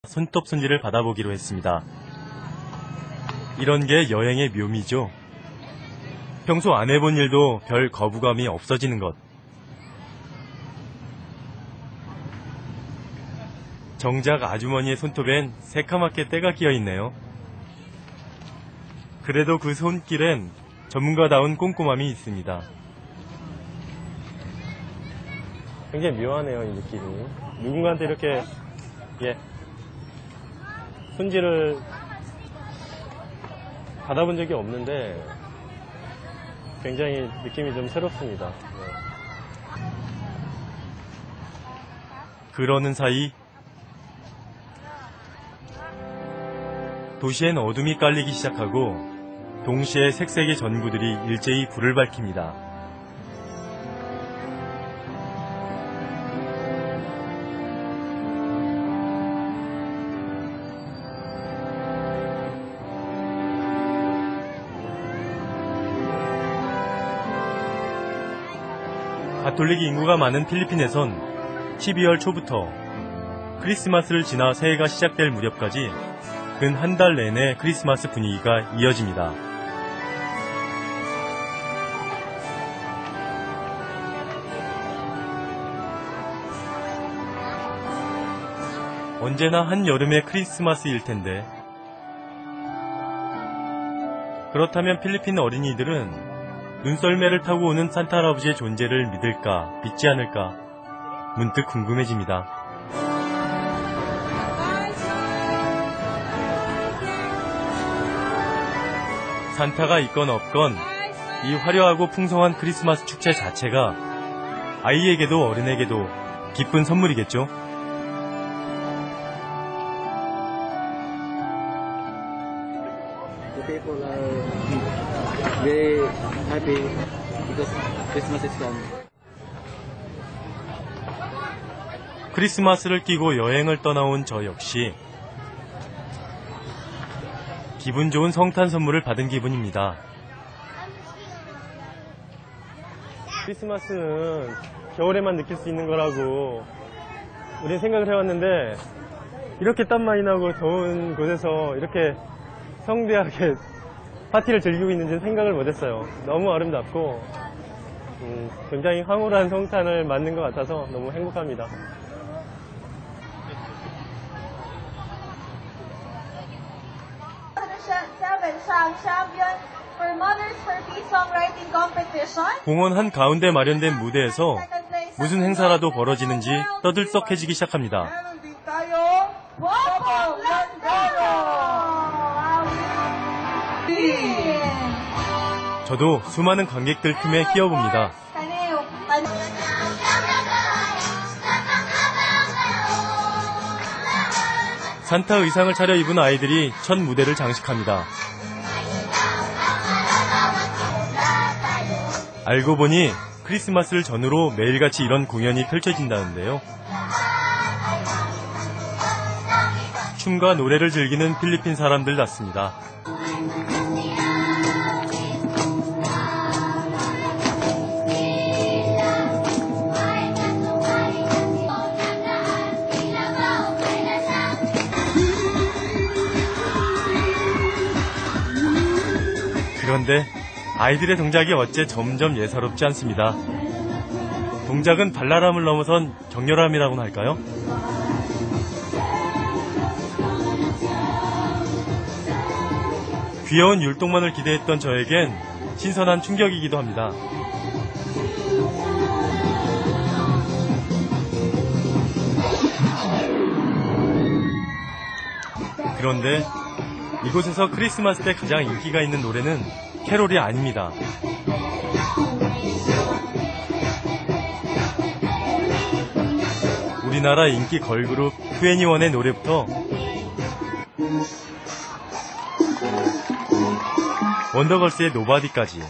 손톱 손질을 받아보기로 했습니다. 이런 게 여행의 묘미죠. 평소 안 해본 일도 별 거부감이 없어지는 것. 정작 아주머니의 손톱엔 새카맣게 때가 끼어 있네요. 그래도 그 손길엔 전문가다운 꼼꼼함이 있습니다. 굉장히 묘하네요, 이 느낌이. 누군가한테 이렇게 손질을 받아본 적이 없는데 굉장히 느낌이 좀 새롭습니다. 그러는 사이 도시엔 어둠이 깔리기 시작하고 동시에 색색의 전구들이 일제히 불을 밝힙니다. 가톨릭 인구가 많은 필리핀에선 12월 초부터 크리스마스를 지나 새해가 시작될 무렵까지 근 한 달 내내 크리스마스 분위기가 이어집니다. 언제나 한여름의 크리스마스일 텐데, 그렇다면 필리핀 어린이들은 눈썰매를 타고 오는 산타 할아버지의 존재를 믿을까, 믿지 않을까 문득 궁금해집니다. 산타가 있건 없건 이 화려하고 풍성한 크리스마스 축제 자체가 아이에게도 어른에게도 기쁜 선물이겠죠. People are very happy because Christmas is come. 크리스마스를 끼고 여행을 떠나온 저 역시 기분 좋은 성탄 선물을 받은 기분입니다. 크리스마스는 겨울에만 느낄 수 있는 거라고 우린 생각을 해왔는데, 이렇게 땀 많이 나고 더운 곳에서 이렇게 성대하게 파티를 즐기고 있는지는 생각을 못했어요. 너무 아름답고 굉장히 황홀한 성탄을 맞는 것 같아서 너무 행복합니다. 공원 한가운데 마련된 무대에서 무슨 행사라도 벌어지는지 떠들썩해지기 시작합니다. 저도 수많은 관객들 틈에 끼어봅니다. 산타 의상을 차려입은 아이들이 첫 무대를 장식합니다. 알고 보니 크리스마스를 전후로 매일같이 이런 공연이 펼쳐진다는데요. 춤과 노래를 즐기는 필리핀 사람들답습니다. 그런데 아이들의 동작이 어째 점점 예사롭지 않습니다. 동작은 발랄함을 넘어선 격렬함이라고나 할까요? 귀여운 율동만을 기대했던 저에겐 신선한 충격이기도 합니다. 그런데 이곳에서 크리스마스 때 가장 인기가 있는 노래는 캐롤이 아닙니다. 우리나라 인기 걸그룹 2NE1의 노래부터 원더걸스의 노바디까지.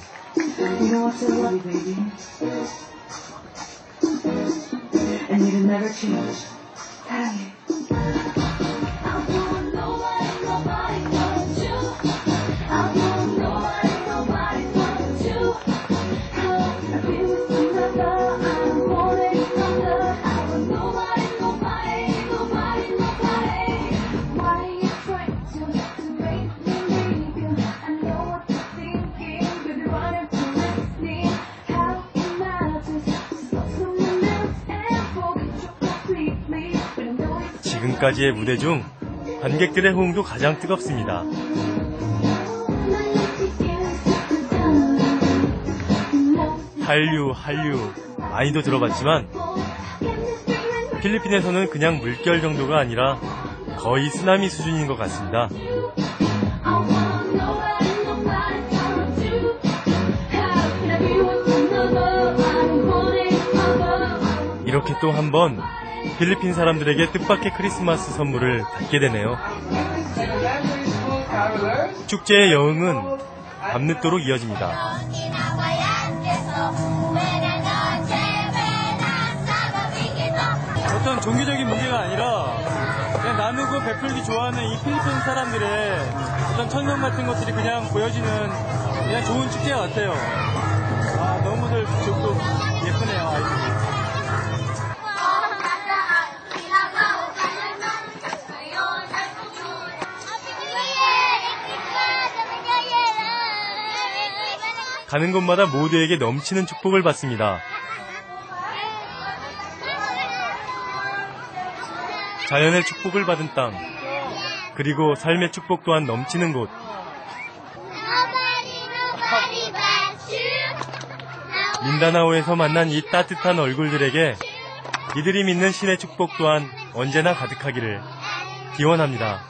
지금까지의 무대 중 관객들의 호응도 가장 뜨겁습니다. 한류 많이도 들어봤지만 필리핀에서는 그냥 물결 정도가 아니라 거의 쓰나미 수준인 것 같습니다. 이렇게 또 한 번 필리핀 사람들에게 뜻밖의 크리스마스 선물을 받게 되네요. 축제의 여흥은 밤늦도록 이어집니다. 어떤 종교적인 문제가 아니라 그냥 나누고 베풀기 좋아하는 이 필리핀 사람들의 어떤 천성 같은 것들이 그냥 보여지는 그냥 좋은 축제 같아요. 아, 너무들 좋고 예쁘네요, 아이들이. 가는 곳마다 모두에게 넘치는 축복을 받습니다. 자연의 축복을 받은 땅, 그리고 삶의 축복 또한 넘치는 곳. 민다나오에서 만난 이 따뜻한 얼굴들에게 이들이 믿는 신의 축복 또한 언제나 가득하기를 기원합니다.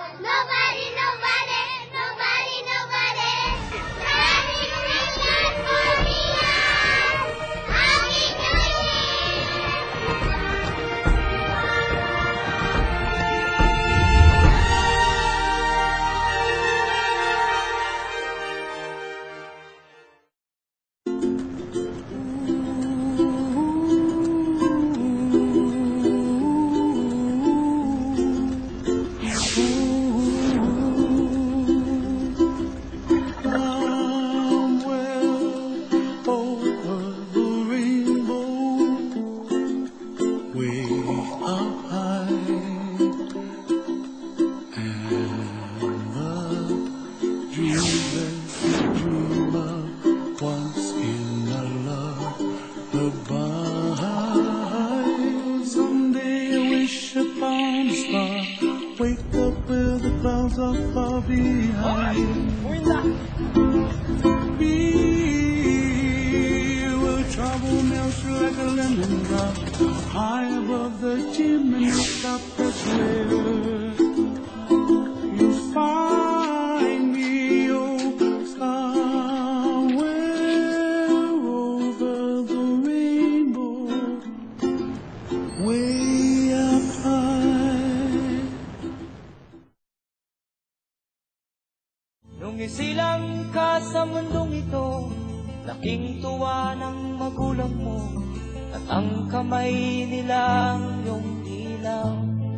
Nung isilang ka sa mundong ito, laking tuwa ng magulang mo, at ang kamay nila ang iyong ilaw.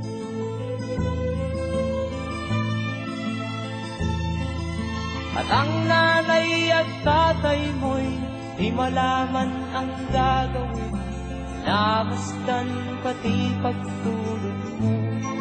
At ang nanay at tatay mo'y di malaman ang gagawin, namasdan pati pagtulog mo.